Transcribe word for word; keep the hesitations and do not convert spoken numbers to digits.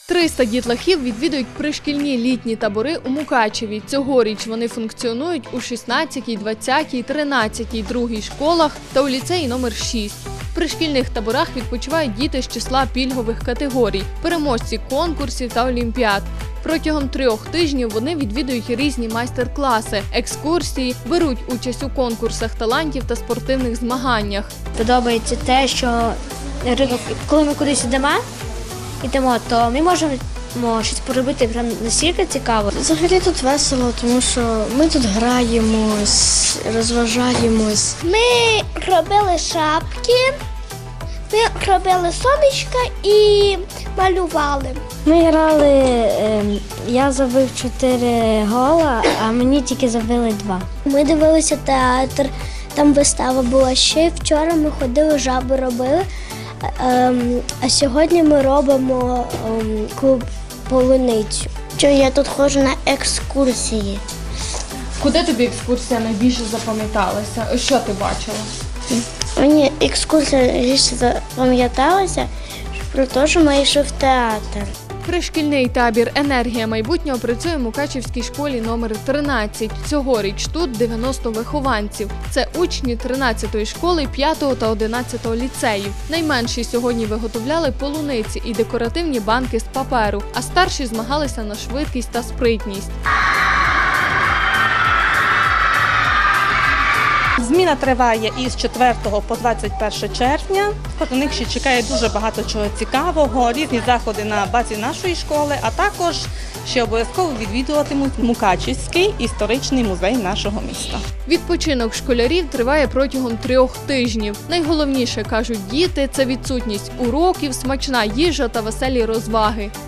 триста дітлахів відвідують пришкільні літні табори у Мукачеві. Цьогоріч вони функціонують у шістнадцятій, двадцятій, тринадцятій, другій школах та у ліцеї номер шість. В пришкільних таборах відпочивають діти з числа пільгових категорій, переможці конкурсів та олімпіад. Протягом трьох тижнів вони відвідують різні майстер-класи, екскурсії, беруть участь у конкурсах талантів та спортивних змаганнях. Подобається те, що коли ми кудись йдемо, йдемо, то ми можемо щось поробити настільки цікаво. Взагалі тут весело, тому що ми тут граємось, розважаємось. Ми робили шапки, ми робили сонечка і малювали. Ми грали, я забив чотири гола, а мені тільки забили два. Ми дивилися театр, там вистава була. Ще вчора ми ходили, жаби робили, а сьогодні ми робимо клуб полуницю. Що я тут ходжу на екскурсії. Куди тобі екскурсія найбільше запам'яталася? Що ти бачила? Мені екскурсія більше запам'яталася про те, що ми йшли в театр. Пришкільний табір «Енергія майбутнього» працює в Мукачевській школі номер тринадцять. Цьогоріч тут дев'яносто вихованців. Це учні тринадцятої школи, п'ятого та одинадцятого ліцеїв. Найменші сьогодні виготовляли полуниці і декоративні банки з паперу, а старші змагалися на швидкість та спритність. Зміна триває із четвертого по двадцять перше червня. У них ще чекає дуже багато чого цікавого, різні заходи на базі нашої школи, а також ще обов'язково відвідуватимуть Мукачівський історичний музей нашого міста. Відпочинок школярів триває протягом трьох тижнів. Найголовніше, кажуть діти, це відсутність уроків, смачна їжа та веселі розваги.